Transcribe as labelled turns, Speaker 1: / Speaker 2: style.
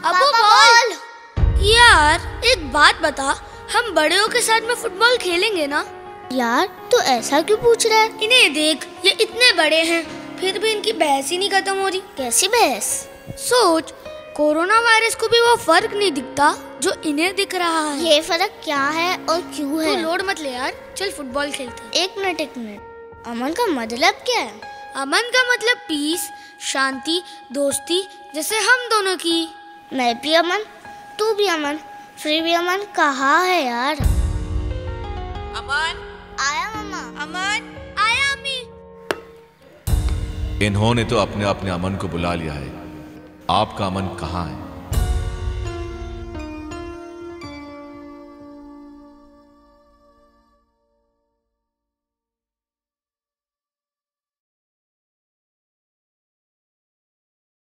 Speaker 1: Abu ball. यार एक बात बता, हम बड़े के साथ में फुटबॉल खेलेंगे ना?
Speaker 2: यार तू ऐसा क्यों पूछ रहा है?
Speaker 1: इन्हें देख, ये इतने बड़े हैं फिर भी इनकी बहस ही नहीं खत्म हो रही।
Speaker 2: कैसी बहस?
Speaker 1: सोच, कोरोना वायरस को भी वो फर्क नहीं दिखता जो इन्हें दिख रहा है।
Speaker 2: ये फर्क क्या है और क्यों है?
Speaker 1: तू लोड मत ले यार, चल फुटबॉल खेलते हैं।
Speaker 2: एक मिनट, अमन का मतलब क्या है?
Speaker 1: अमन का मतलब पीस, शांति, दोस्ती, जैसे हम दोनों की।
Speaker 2: मैं भी अमन, तू भी अमन, फिर भी अमन कहाँ है यार?
Speaker 3: अमन
Speaker 2: आया मम्मा।
Speaker 3: अमन
Speaker 1: आया अम्मी।
Speaker 4: इन्होंने तो अपने अपने अमन को बुला लिया है। आपका अमन कहाँ है?